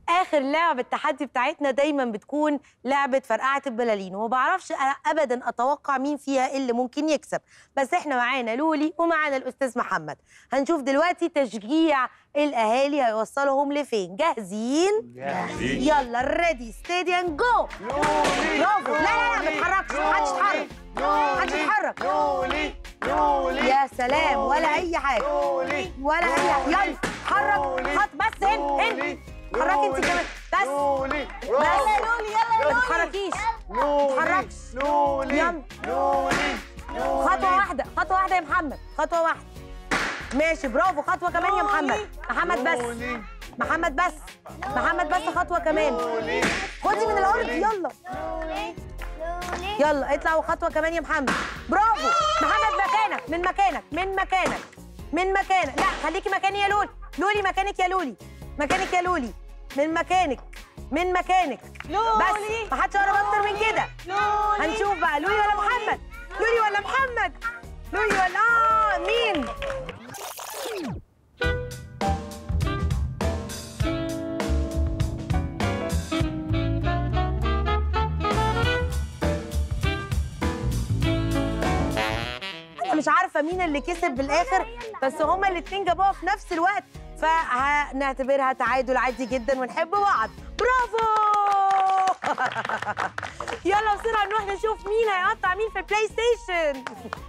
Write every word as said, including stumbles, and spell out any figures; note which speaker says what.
Speaker 1: اخر لعبه التحدي بتاعتنا دايما بتكون لعبه فرقعه البلالين، وما بعرفش ابدا اتوقع مين فيها اللي ممكن يكسب، بس احنا معانا لولي ومعانا الاستاذ محمد. هنشوف دلوقتي تشجيع الاهالي هيوصلهم لفين. جاهزين؟
Speaker 2: جاهزين.
Speaker 1: يلا ريدي ستيدي اند جو.
Speaker 2: لولي
Speaker 1: برافو. لا لا لا ما تتحركش، محدش يتحرك، محدش يتحرك.
Speaker 2: لولي لولي
Speaker 1: يا سلام، ولا اي حاجه
Speaker 2: لولي
Speaker 1: ولا اي حاجه. يلا اتحرك، خط بس. هنا هنا اتحركي انت كمان بس.
Speaker 2: لولي
Speaker 1: بس يلا لولي، يلا يا لولي، ما تتحركيش، ما تتحركش.
Speaker 2: لولي
Speaker 1: يلا
Speaker 2: لولي
Speaker 1: خطوه واحده، خطوه واحده يا محمد، خطوه واحده. ماشي برافو، خطوه كمان يا محمد. محمد بس، محمد بس، محمد بس، خطوه كمان. خدي من الارض. يلا يلا اطلعوا خطوه كمان يا محمد. برافو محمد. مكانك، من مكانك، من مكانك، من مكانك. لا خليكي مكاني يا لولي. لولي مكانك يا لولي، مكانك يا لولي، من مكانك، من مكانك. بس ما حدش يقرب اكتر من كده. هنشوف بقى لولي ولا محمد، لولي ولا محمد، لولي ولا اه مين؟ مش عارفه مين اللي كسب بالاخر، بس هما الاثنين جابوها في نفس الوقت، فهنعتبرها تعادل عادي جدا ونحب بعض. برافو. يلا بسرعه نروح نشوف مين هيقطع مين في البلاي ستيشن.